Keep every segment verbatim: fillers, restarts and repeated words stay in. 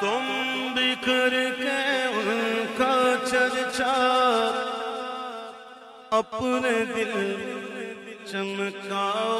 تم بکھر کے ان کا چرچا اپنے دل چمکاؤ،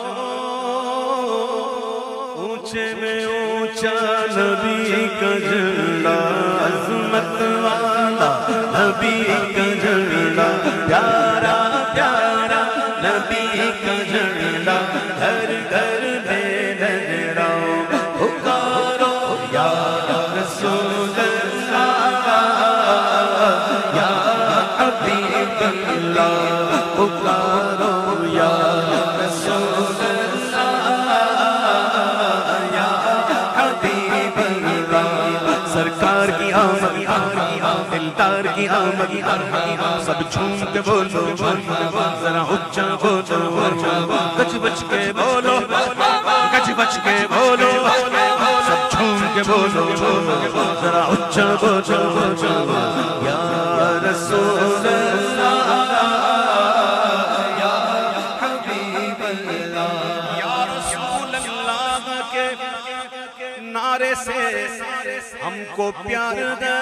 اونچے میں اونچا نبی کا جھنڈا، عظمت والا نبی کا جھنڈا، پیارا پیارا نبی کا جھنڈا، گھر گھر میں لہراؤ، پکارو یا رسول اللہ یا حبیب اللہ، پکارو یا رسول اللہ یا حبیب اللہ۔ سرکار کی آمد، دلدار کی آمد، سب جھوم کے بولو، ذرا اچھا بولو، گج بج کے بولو، گج بج کے بولو، سب جھوم کے بولو، ذرا اچھا بولو، یا رسول اللہ یا حبیب اللہ۔ یا رسول اللہ کے نعرے سے ہم کو پیار دے،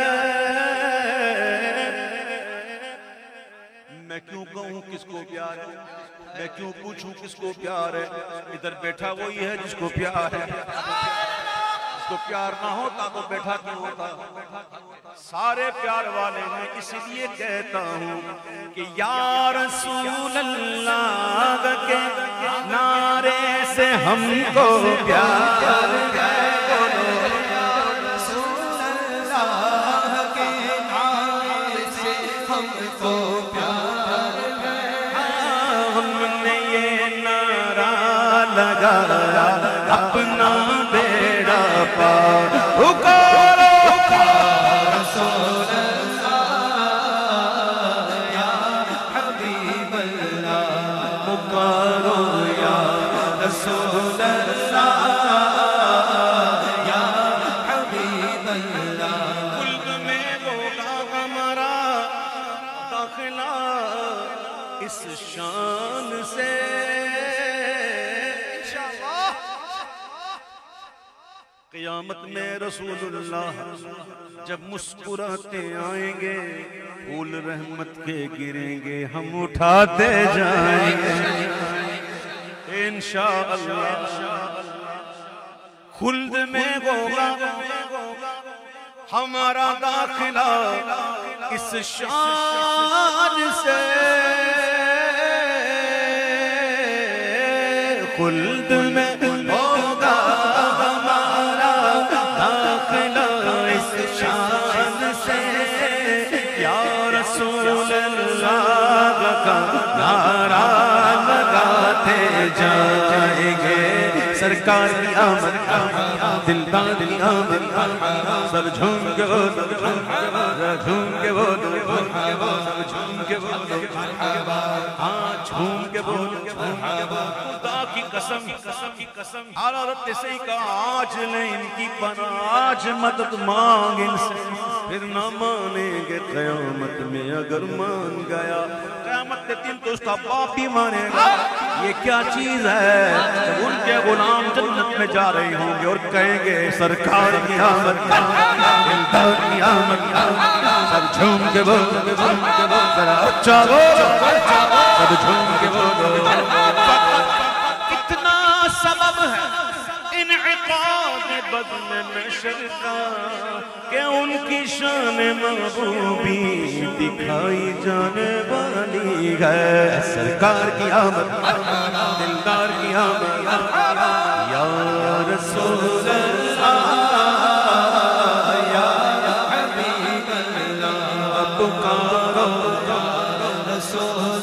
میں کیوں کہوں کس کو پیار ہے، میں کیوں پوچھوں کس کو پیار ہے، ادھر بیٹھا وہی ہے جس کو پیار ہے، جس کو پیار نہ ہوتا تو بیٹھا کیوں ہوتا، سارے پیار والے ہیں، اس لیے کہتا ہوں کہ یا رسول اللہ کے نعرے سے ہم کو پیار ہے، رسول اللہ کے نعرے سے ہم کو پیار ہے، ہم نے یہ نعرہ لگایا اپنا بیڑا پار، پکارو رسول اللہ یا حبیب اللہ، پکارو یا رسول اللہ یا حبیب اللہ۔ قلب میں ہوگا ہمارا داخلہ اس شان سے، قیامت میں رسول اللہ جب مسکراتے آئیں گے، پھول رحمت کے گریں گے، ہم اٹھاتے جائیں گے انشاءاللہ۔ خلد میں ہوگا ہمارا داخلہ اس شان سے، خلد میں ہوگا ہمارا داخلہ اس شان سے، یا رسول اللہ کا نعرہ لگاتے جائیں گے، سرکار کی آمد، دلدار کی آمد، سب جھوم کے بولو، جھوم کے بولو، سب جھوم کے بولو، ہاں جھوم کے بولو، خدا کی قسم، حرارت سے کہا آج لیں ان کی پناہ، آج مدد مانگ ان سے، پھر نہ مانیں گے قیامت میں، اگر مان گیا قیامت کے دن تو اس کا باپ بھی مانے گا۔ یہ کیا چیز ہے، جب ان کے غلام جنت میں جا رہے ہوں گے اور کہیں گے سرکار کی آمد، دلدار کی آمد، سب جھوم کے بولو، ذرا اچھا بولو، سب جھوم کے بولو۔ کتنا سبب ہے انعقاد بدن نشر کا کہ ان کی شان محبوبی دکھائی جانے والی ہے، سرکار کی آمد، دلدار کی آمد، یا رسول اللہ یا حبیب اللہ، پکارو یا رسول